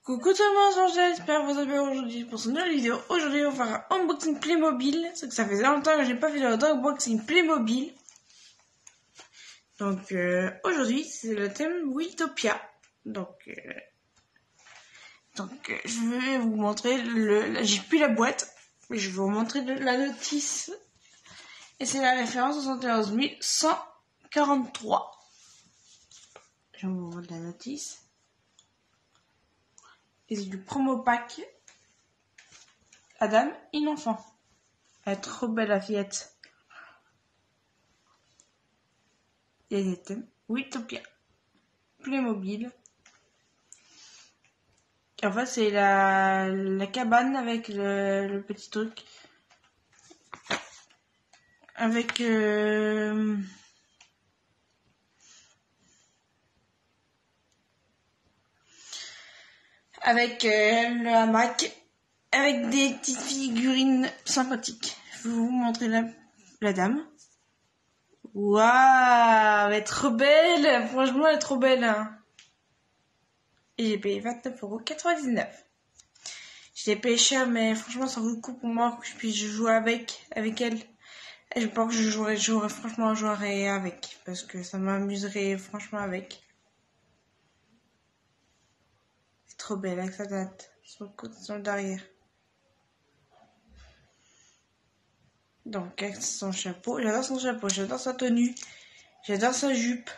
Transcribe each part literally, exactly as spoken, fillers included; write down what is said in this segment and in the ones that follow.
Coucou tout le monde, j'espère que vous allez bien aujourd'hui pour cette nouvelle vidéo. Aujourd'hui, on va faire un unboxing Playmobil. C'est que ça fait longtemps que j'ai pas fait d'unboxing Playmobil. Donc euh, aujourd'hui, c'est le thème Witopia. Donc, euh, donc euh, je vais vous montrer le. J'ai plus la boîte, mais je vais vous montrer le, la notice. Et c'est la référence soixante et onze mille cent quarante-trois. Je vous montre la notice. Et c'est du promo pack. La dame et l'enfant. Elle est trop belle la fillette. Il y a des thèmes. Witopia. Playmobil. Et en fait c'est la, la cabane avec le, le petit truc. Avec euh, avec euh, le hamac. Avec des petites figurines sympathiques. Je vais vous montrer la, la dame. Waouh, elle est trop belle. Franchement, elle est trop belle. Hein. Et j'ai payé vingt-neuf euros quatre-vingt-dix-neuf. Je l'ai payé cher, mais franchement, ça vaut le coup pour moi que je puisse jouer avec, avec elle. Et je pense que je jouerai, je jouerai franchement, je jouerai avec. Parce que ça m'amuserait franchement avec. C'est trop belle avec sa date. Sur le côté, sur le derrière. Donc, avec son chapeau. J'adore son chapeau. J'adore sa tenue. J'adore sa jupe.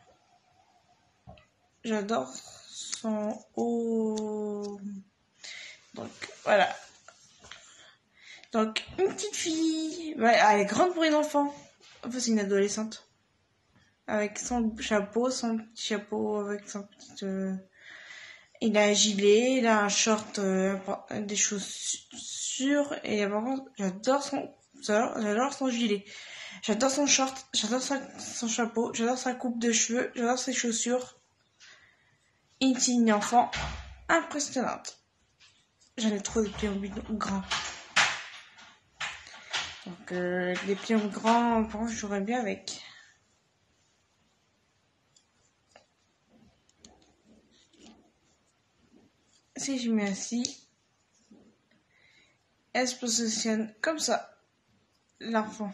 J'adore son haut. Donc, voilà. Donc, une petite fille. Ouais, elle est grande pour une enfant. Enfin, c'est une adolescente. Avec son chapeau, son petit chapeau, avec son petit... Euh... Il a un gilet, il a un short, euh, des chaussures. Et par contre, j'adore son... J'adore son gilet. J'adore son short. J'adore son chapeau. J'adore sa coupe de cheveux. J'adore ses chaussures. Une signe enfant impressionnante. J'en ai trop des Playmobil grands. Donc euh, les Playmobil grands, par contre, je jouerais bien avec. Si je mets ainsi, elle se positionne comme ça. L'enfant.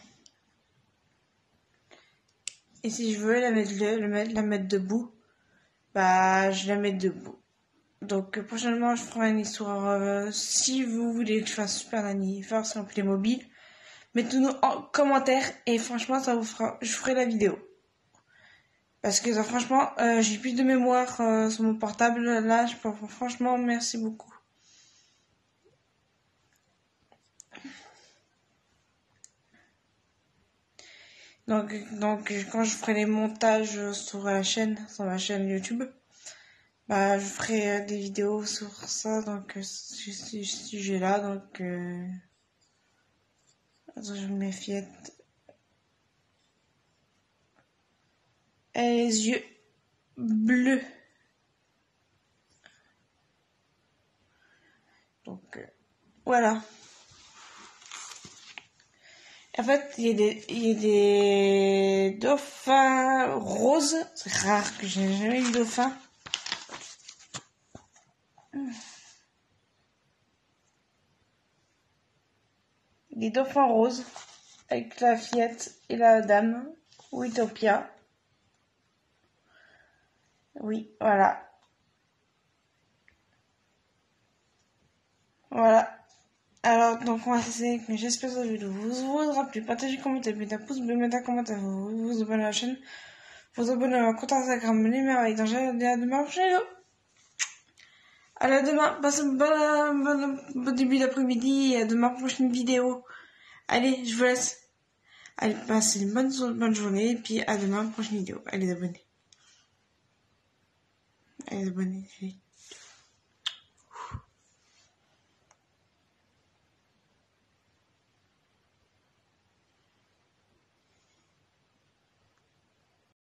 Et si je veux la mettre, le, le mettre, la mettre debout, bah je la mets debout. Donc euh, prochainement je ferai une histoire. Euh, si vous voulez que je fasse Super Nanny faire sur Playmobil, mettez-nous en commentaire et franchement ça vous fera. Je ferai la vidéo. Parce que euh, franchement euh, j'ai plus de mémoire euh, sur mon portable. Là je peux franchement merci beaucoup. Donc, donc quand je ferai les montages sur la chaîne, sur ma chaîne YouTube, bah je ferai des vidéos sur ça, donc ce sujet-là, donc euh... attends, je mets fillette. Elle a les yeux bleus. Donc euh... voilà. En fait, il y a des, il y a des dauphins roses. C'est rare que j'ai jamais eu de dauphin. Des dauphins roses avec la fillette et la dame. Witopia. Oui, voilà. Voilà. Alors, donc, on va essayer. J'espère que cette vidéo vous aura plu. Partagez, commentez, mettez un pouce bleu, mettez un commentaire, vous vous abonnez à la chaîne, vous abonnez à mon compte Instagram, les merveilles dans à demain prochaine vidéo. Allez, à demain. Passez un bon, bon, bon début d'après-midi et à demain prochaine vidéo. Allez, je vous laisse. Allez, passez une bonne, bonne journée et puis à demain prochaine vidéo. Allez, abonnez. Allez, abonnez.